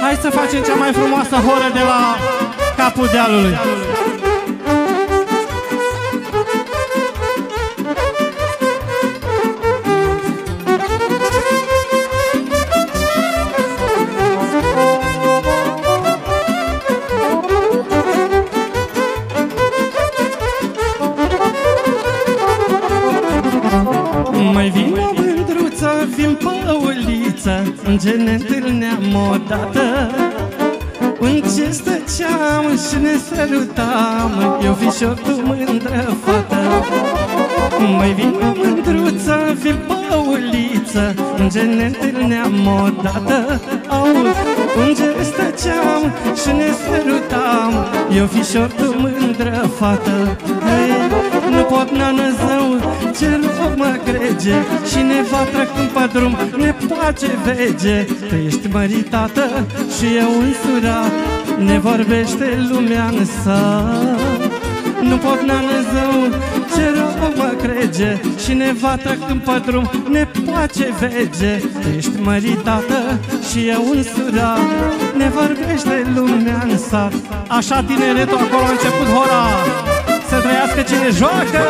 Hai să facem cea mai frumoasă horă de la capul dealului. Mai vine mândruță, vin pe uliță, unde ne întâlneam odată, unde stăceam și ne sărutam, eu fișor, tu mândră fată. Mai vine mândruță, vin pe uliță, unde ne întâlneam odată, unde stăceam și ne sărutam, eu fișor, tu mândră fată. Nu pot, nană zău, ce rog mă crege, și nevatra când pe drum ne poate vege. Tu ești măritată și eu însurat, ne vorbește lumea în sat. Nu pot, nană zău, ce rog mă crege, și nevatra când pe drum ne poate vege. Tu ești măritată și eu însurat, ne vorbește lumea în sat. Așa tineretul, acolo a început hora. Să trăiască cine joacă!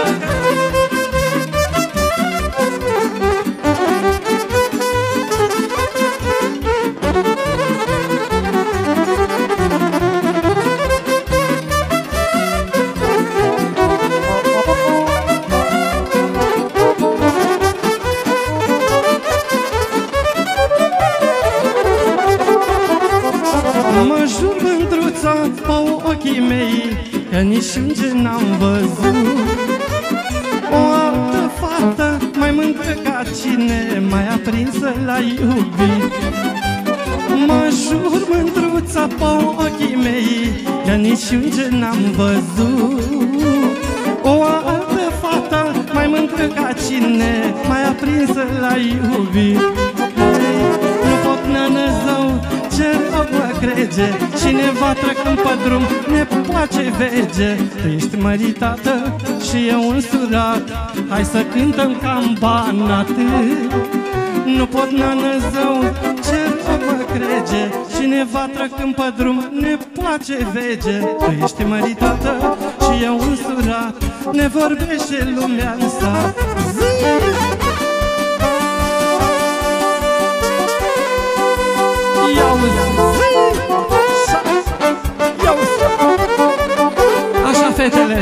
Mă jur, mândruța, pe ochii mei, că nici unge n-am văzut o altă fată mai mândră ca cine, mai aprinsă la iubit. Mă jur, mândruța, pe ochii mei, că nici unge n-am văzut o altă fată mai mândră ca cine, mai aprinsă la iubit. Nu pot, nană zău, ce rog mă crege, și nevatra când pe drum ne poate vege. Tu ești măritată și eu însurat, hai să cântăm ca-n Banat. Nu pot, nană zău, ce rog mă crege, și nevatra când pe drum ne poate vege. Tu ești măritată și eu însurat, ne vorbește lumea în sat. Așa, fetele,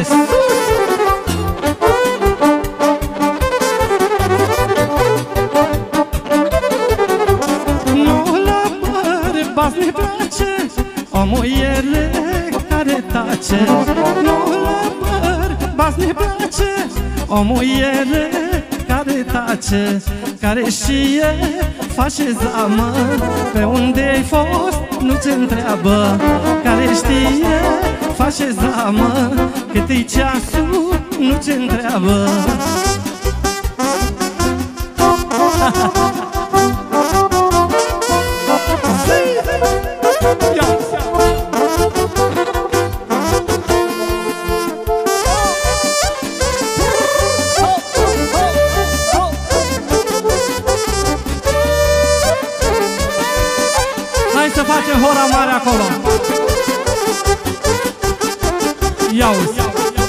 nu la bărbați ne place o muiere care tace. Nu la bărbați ne place o muiere care tace, care știe, face zamă, pe unde ai fost nu te întreabă. Care știe, face zamă, cât-i ceasul nu te întreabă. Hai să facem hora mare acolo. Ia-uzi.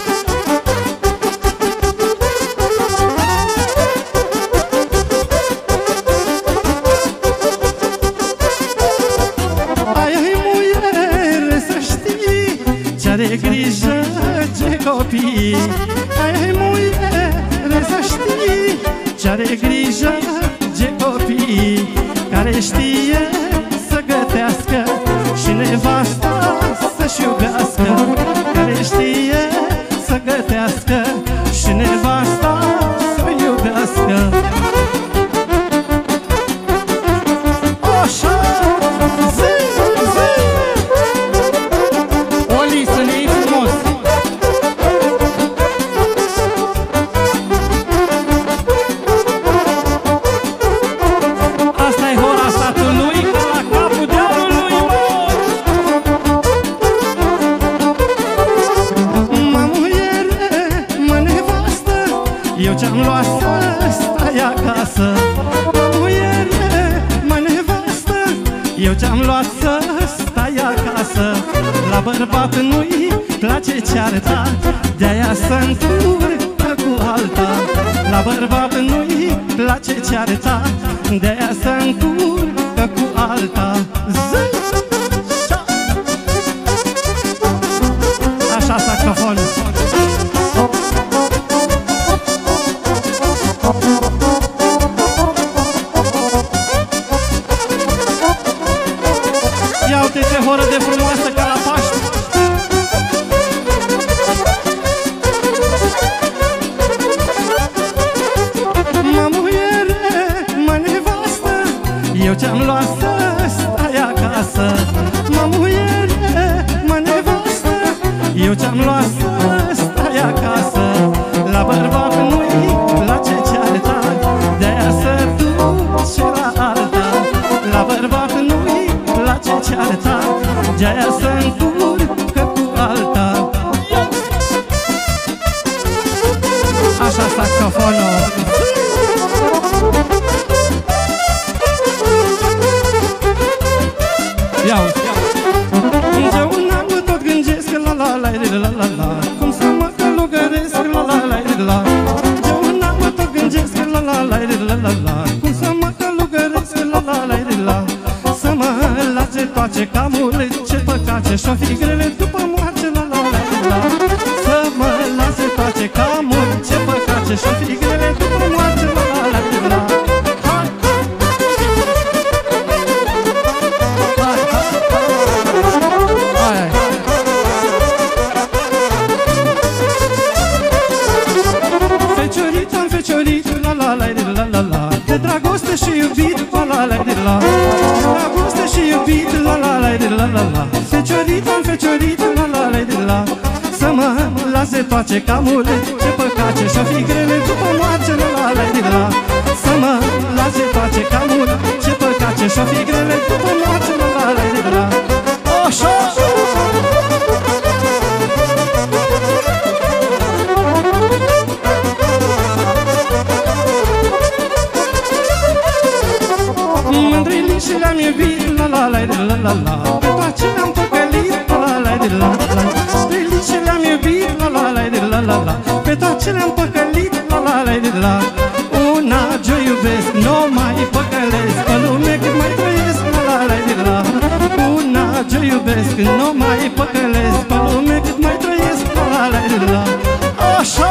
Ai muiere să știi, ce-are grijă de copii. Ai muiere să știi, ce-are grijă de copii. Care știe să gătească și nevasta să-și iubească. Care știe să gătească și nevasta să iubească. Așa! Zi, zi! Oli, să ne iei frumos! Asta e hora satului, la capul dealului, mă muiere, mă nevastă, eu ce-am luat să stai acasă. Mă muiere, mă nevastă, eu ce-am luat să bărbat nu-i place cearta, de-aia se înturcă cu alta. La bărbat nu-i place cearta, de-aia se înturcă cu alta. Așa saxofonul. Ia uite ce horă de frumoasă ca la Paști. Mă muiere, mă nevastă, eu ce-am luat să stai acasă. Mă muiere, mă nevastă, eu ce-am luat să stai acasă. La bărbat nu-i place cearta, de-aia se duce la alta. La bărbat nu-i place cearta, de-aia se înturcă cu alta. Așa saxofonul. Iau. De un an tot gândesc la la la la la la, cum să mă călugăresc la la la la. De un an tot gândesc la la la la la la, cum să mă călugăresc la la la la. Să mă lase toate camurile, ce păcate și-o fi grele după moarte la la la la. Să mă lase toate camurile, ce păcate și-o fi grele după moarte la la la la. Feciorit-am feciorit, la la la la la la, de dragoste și iubit, la la la la. Dragoste și iubit, la la la la la la. Feciorit-am feciorit, la la la la. Să mă lase toate camurile, ce păcate și-o fi grele după moarte, la la la la. Să mă lase toate camurile, ce păcate și-o fi grele după moarte, la la la la. Așa! Mândrilii și le-am iubit, la la la la la la. Pe toate le-am păcălit, la la la la la. Mândrilii și le-am iubit, la la la la la la. Pe toate le-am păcălit, la la la la. Una ce iubesc, n-o mai păcălesc, pe lume cât mai trăiesc, la la la la. Una ce iubesc, n-o mai păcălesc, pe lume cât mai trăiesc, la la la la. Așa!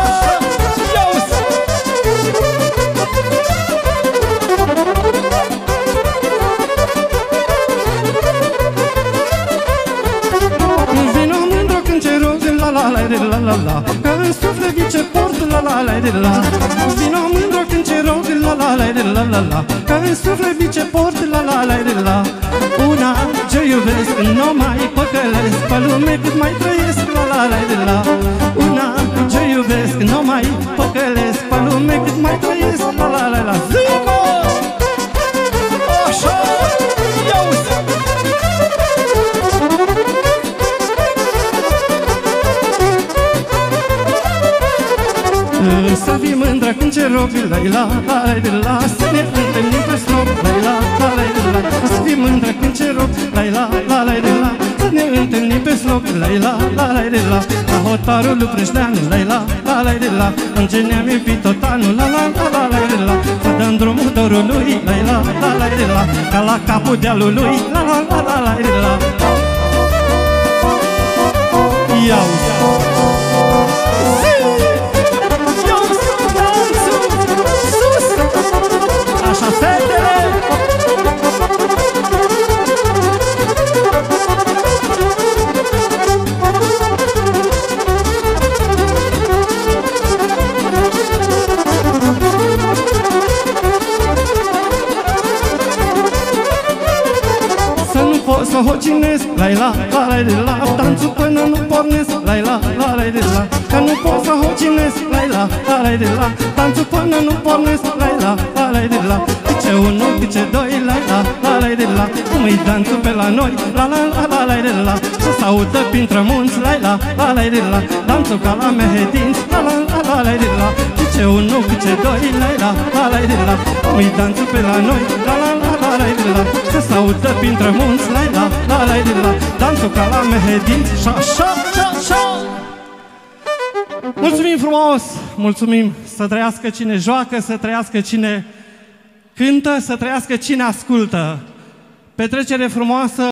La la la, că în suflet ce port, la la la la. Vino mândru când ce rog, la la la la la la. Că în suflet ce port, la la la la. Una ce iubesc, n-o mai păcălesc, pe lume cât mai trăiesc, la la la la. Una ce iubesc, n-o mai păcălesc, pe lume cât mai trăiesc, la la la la. Zico! Așa! Iauzi! Să fii mândră când ce rog, la la la la la. Să ne întâlnim pe strop, la la la la la. Să fii mândră când ce rog, la la la la la. Să ne întâlnim pe strop, la la la la la. La hotarul lui Preșteanu, la la la la la. În ce ne-am iubit tot anul, la la la la la. Să dăm drumul dorului, la la la la la. Ca la capul dealului, la la la la la. Iau! Așa, fetele! Să nu pot să hocinesc, la la la la la. Danțul până nu pornesc, la la la la la. Că nu pot să hocinesc, la la la la la. Danțul până nu pornesc, la la la la la. Ce unul, ce doi, la la la la la. Cum îi danțul pe la noi, la la la la la la. Să s-audă printre munți, la la la la la. Danțul ca la mehedinți, la la la la la la. Ce unul, ce doi, la la la la la. Cum îi danțul pe la noi, la la la la la la. Să s-audă printre munți, la la la dansul ca la Mehedi și așa, așa. Mulțumim frumos, mulțumim. Să trăiască cine joacă, să trăiască cine cântă, să trăiască cine ascultă. Petrecere frumoasă.